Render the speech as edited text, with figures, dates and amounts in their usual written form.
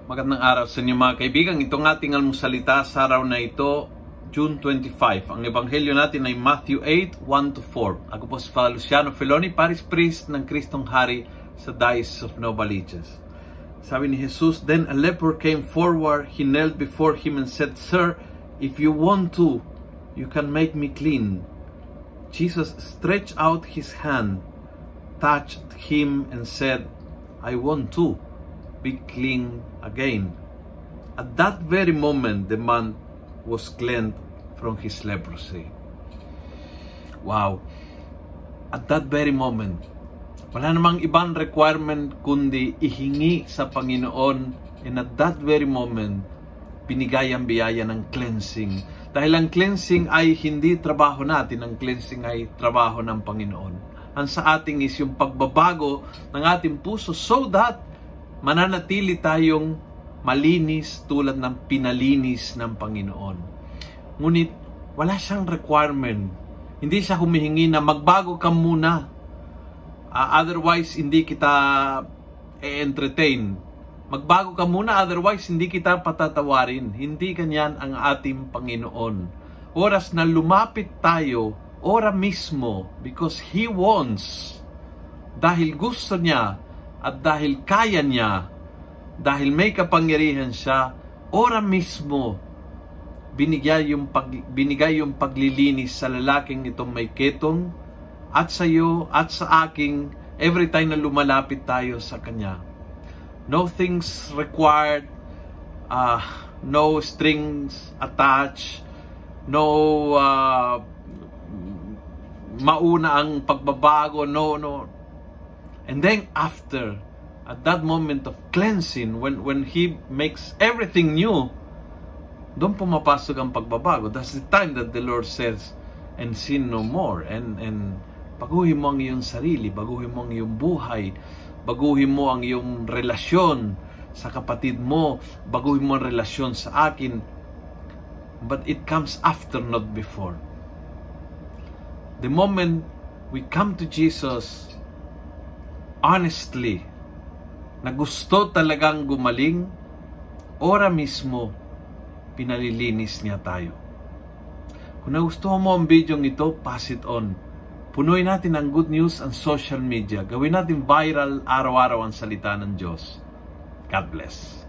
Magandang araw sa inyo mga kaibigan. Itong ating almusalita sa araw na ito, June 25. Ang ebanghelyo natin ay Matthew 8, 1-4. Ako po si Father Luciano Feloni, Parish Priest ng Kristong Hari sa Diocese of Novaliches. Sabi ni Jesus, "Then a leper came forward, he knelt before him and said, 'Sir, if you want to, you can make me clean.' Jesus stretched out his hand, touched him and said, 'I want to. Be clean again.' At that very moment, the man was cleansed from his leprosy." Wow! At that very moment, wala namang ibang requirement kundi ihingi sa Panginoon, and at that very moment, binigay ang biyaya ng cleansing. Dahil ang cleansing ay hindi trabaho natin, ang cleansing ay trabaho ng Panginoon. Ang sa ating is yung pagbabago ng ating puso so that mananatili tayong malinis tulad ng pinalinis ng Panginoon. Ngunit wala siyang requirement. Hindi siya humihingi na magbago ka muna. Otherwise, hindi kita entertain. Magbago ka muna, otherwise, hindi kita patatawarin. Hindi ganyan ang ating Panginoon. Oras na lumapit tayo, ora mismo, because He wants, dahil gusto niya, at dahil kaya niya, dahil may kapangyarihan siya, ora mismo, binigay yung paglilinis sa lalaking itong may ketong, at sa iyo, at sa aking, every time na lumalapit tayo sa Kanya. No things required, no strings attached, no mauna ang pagbabago, no. And then after, at that moment of cleansing, when He makes everything new, doon pumapasok ang pagbabago. That's the time that the Lord says, "And sin no more." And baguhin mo ang iyong sarili, baguhin mo ang iyong buhay, baguhin mo ang iyong relasyon sa kapatid mo, baguhin mo ang relasyon sa akin. But it comes after, not before. The moment we come to Jesus honestly, na gusto talagang gumaling, ora mismo, pinalilinis niya tayo. Kung nagustuhan mo ang video ito, pass it on. Punuin natin ang good news ang social media. Gawin natin viral araw-araw ang salita ng Diyos. God bless.